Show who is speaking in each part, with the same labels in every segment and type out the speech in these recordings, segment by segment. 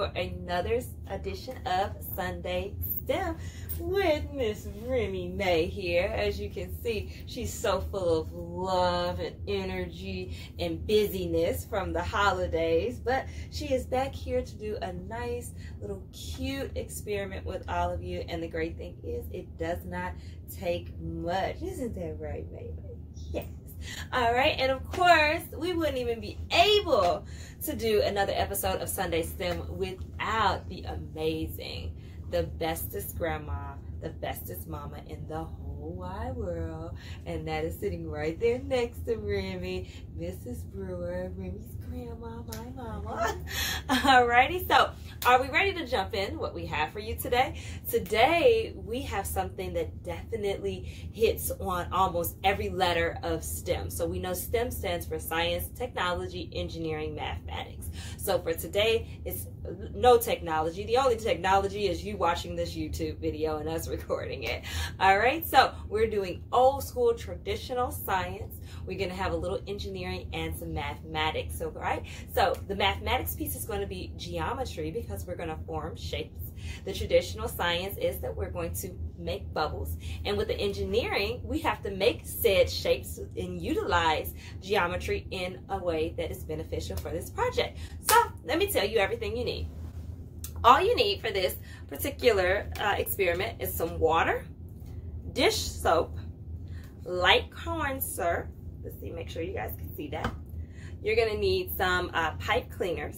Speaker 1: for another edition of Sunday STEM with Miss Remy Mae here. As you can see, she's so full of love and energy and busyness from the holidays, but she is back here to do a nice little cute experiment with all of you. And the great thing is it does not take much. Isn't that right, Mae? Yes. All right, and of course, we wouldn't even be able to do another episode of Sunday STEM without the amazing, the bestest grandma, the bestest mama in the whole wide world, and that is sitting right there next to Remy, Mrs. Brewer, Remy's grandma, my mama. Alrighty, so are we ready to jump in what we have for you today? Today, we have something that definitely hits on almost every letter of STEM. So we know STEM stands for science, technology, engineering, mathematics. So for today, it's no technology. The only technology is you watching this YouTube video and us recording it. All right, so we're doing old school traditional science. We're going to have a little engineering and some mathematics. So, right? So the mathematics piece is going to be geometry because we're going to form shapes. The traditional science is that we're going to make bubbles. And with the engineering, we have to make said shapes and utilize geometry in a way that is beneficial for this project. So let me tell you everything you need. All you need for this particular experiment is some water, dish soap, light corn syrup. Let's see, make sure you guys can see that. You're going to need some pipe cleaners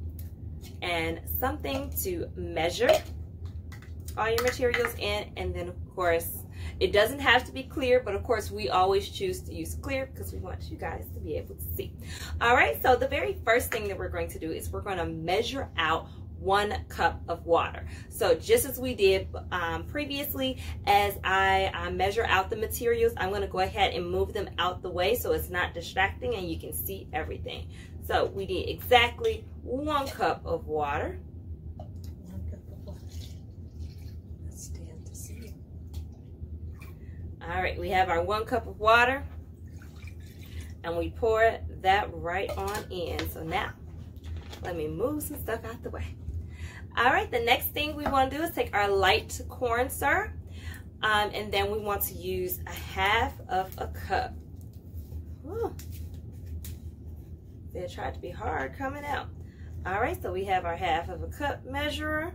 Speaker 1: and something to measure all your materials in. And then, of course, it doesn't have to be clear, but of course, we always choose to use clear because we want you guys to be able to see. All right, so the very first thing that we're going to do is we're going to measure out 1 cup of water. So just as we did previously, as I measure out the materials, I'm going to go ahead and move them out the way so it's not distracting and you can see everything. So we need exactly 1 cup of water.
Speaker 2: 1 cup of water. Let's stand to see it.
Speaker 1: All right, we have our 1 cup of water and we pour that right on in. So now let me move some stuff out the way. All right, the next thing we want to do is take our light corn syrup, and then we want to use 1/2 of a cup. Whew. It tried to be hard coming out. All right, so we have our 1/2 of a cup measurer,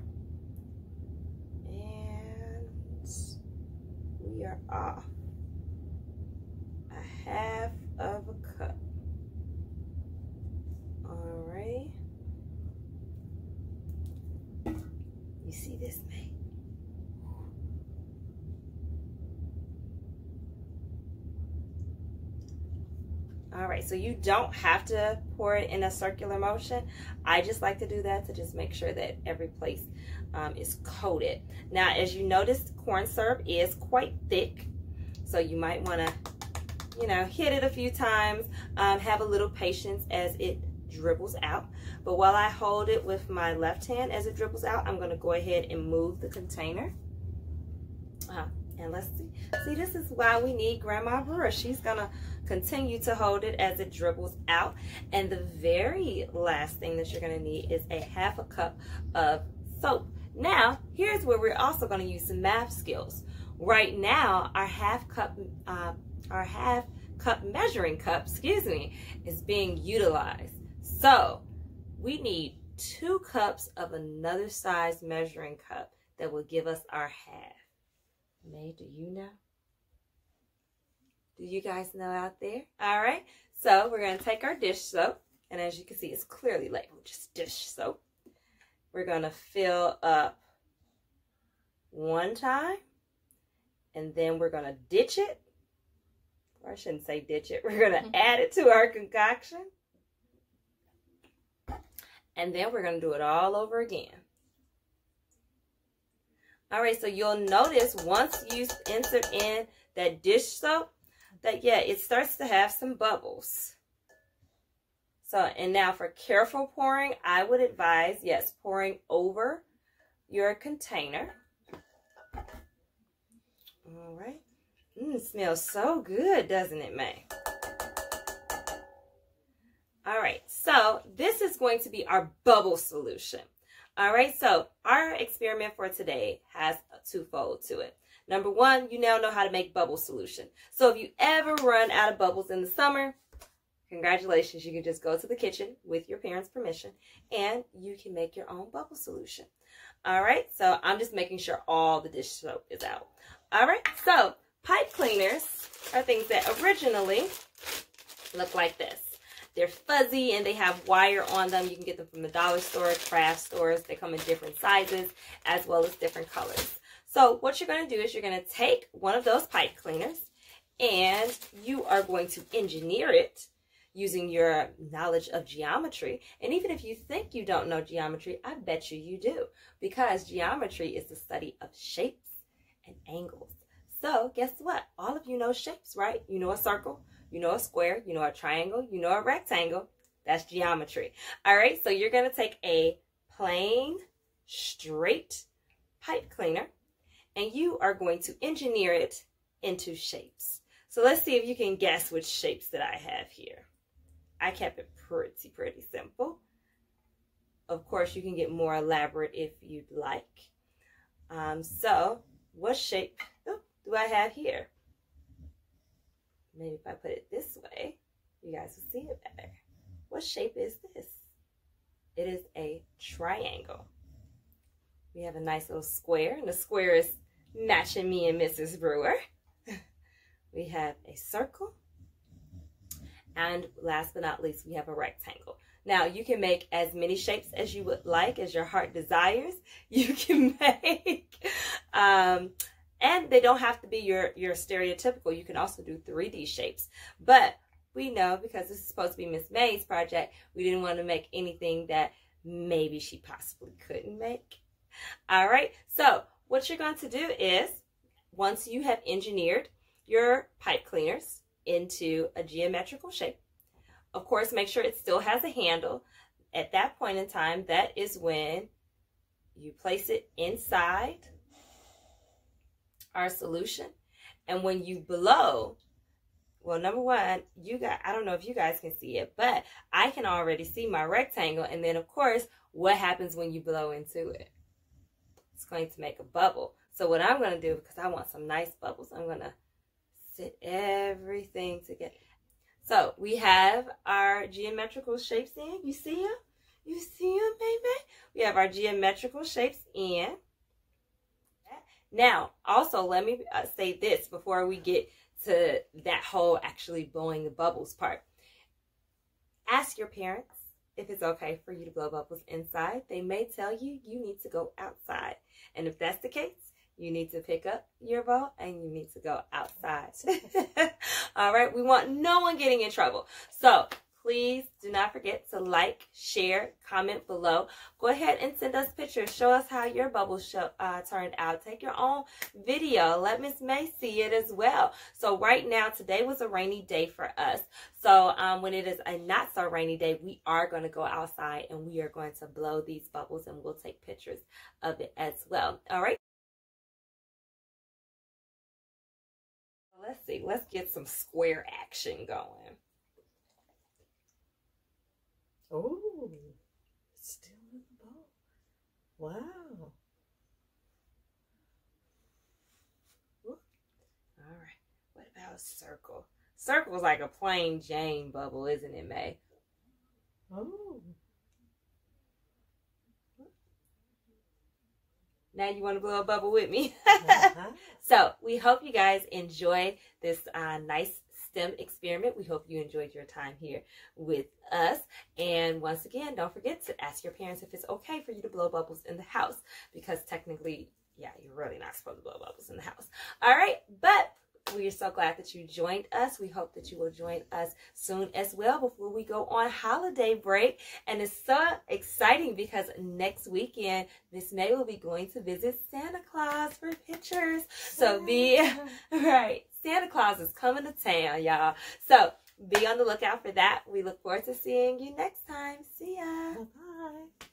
Speaker 1: and we are off 1/2 of a cup. All right. You see this, Mae? All right, so you don't have to pour it in a circular motion. I just like to do that to just make sure that every place is coated. Now, as you notice, corn syrup is quite thick, so you might want to, you know, hit it a few times. Have a little patience as it dribbles out. But while I hold it with my left hand as it dribbles out, I'm going to go ahead and move the container. And let's see. See, this is why we need Grandma Brewer. She's going to continue to hold it as it dribbles out. And the very last thing that you're going to need is 1/2 cup of soap. Now, here's where we're also going to use some math skills. Right now, our 1/2 cup measuring cup, is being utilized. So we need 2 cups of another size measuring cup that will give us our 1/2. Mae, do you know? Do you guys know out there? All right, so we're going to take our dish soap, and as you can see, it's clearly labeled just dish soap. We're going to fill up 1 time, and then we're going to ditch it. Or I shouldn't say ditch it. We're going to add it to our concoction. And then we're going to do it all over again. All right, so you'll notice once you insert in that dish soap that, yeah, it starts to have some bubbles. So, and now for careful pouring, I would advise, yes, pouring over your container. All right. It smells so good, doesn't it, Mae? All right, so this is going to be our bubble solution. All right, so our experiment for today has a twofold to it. Number one, you now know how to make bubble solution. So if you ever run out of bubbles in the summer, congratulations, you can just go to the kitchen with your parents' permission and you can make your own bubble solution. All right, so I'm just making sure all the dish soap is out. All right, so pipe cleaners are things that originally look like this. They're fuzzy and they have wire on them. You can get them from the dollar store, craft stores. They come in different sizes as well as different colors. So what you're going to do is you're going to take one of those pipe cleaners and you are going to engineer it using your knowledge of geometry. And even if you think you don't know geometry, I bet you do, because geometry is the study of shapes and angles. So guess what? All of you know shapes, right? You know a circle, you know a square, you know a triangle, you know a rectangle. That's geometry. All right, so you're going to take a plain, straight pipe cleaner and you are going to engineer it into shapes. So let's see if you can guess which shapes that I have here. I kept it pretty simple. Of course, you can get more elaborate if you'd like. So what shape do I have here? Maybe if I put it this way, you guys will see it better. What shape is this? It is a triangle. We have a nice little square, and the square is matching me and Mrs. Brewer. We have a circle. And last but not least, we have a rectangle. Now, you can make as many shapes as you would like, as your heart desires. You can make, and they don't have to be your stereotypical. You can also do 3D shapes. But we know, because this is supposed to be Miss Mae's project, we didn't want to make anything that maybe she possibly couldn't make. All right, so what you're going to do is, once you have engineered your pipe cleaners into a geometrical shape, of course, make sure it still has a handle. At that point in time, that is when you place it inside our solution. And when you blow, well, number one, I don't know if you guys can see it, but I can already see my rectangle. And then, of course, what happens when you blow into it? It's going to make a bubble. So what I'm going to do, because I want some nice bubbles, I'm going to sit everything together. So we have our geometrical shapes in. You see them? You see them, baby? We have our geometrical shapes in. Now, also, let me say this before we get to that whole actually blowing the bubbles part. Ask your parents if it's okay for you to blow bubbles inside. They may tell you you need to go outside. And if that's the case, you need to pick up your bowl and you need to go outside. All right, we want no one getting in trouble. So please do not forget to like, share, comment below. Go ahead and send us pictures. Show us how your bubbles turned out. Take your own video. Let Miss Mae see it as well. So right now, today was a rainy day for us. So when it is a not so rainy day, we are going to go outside and we are going to blow these bubbles and we'll take pictures of it as well. All right. Let's see. Let's get some square action going.
Speaker 2: Oh, it's still in the bowl. Wow.
Speaker 1: All right. What about a circle? Circle's like a plain Jane bubble, isn't it, Mae?
Speaker 2: Oh.
Speaker 1: Now you want to blow a bubble with me? So we hope you guys enjoyed this nice STEM experiment. We hope you enjoyed your time here with us. And once again, don't forget to ask your parents if it's okay for you to blow bubbles in the house, because technically, yeah, you're really not supposed to blow bubbles in the house. All right, but we are so glad that you joined us. We hope that you will join us soon as well before we go on holiday break. And it's so exciting because next weekend, Miss Mae will be going to visit Santa Claus for pictures. So Santa Claus is coming to town, y'all. So be on the lookout for that. We look forward to seeing you next time. See ya.
Speaker 2: Bye-bye.